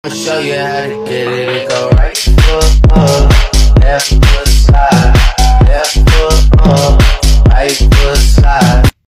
I'll show you how to get it, it go right.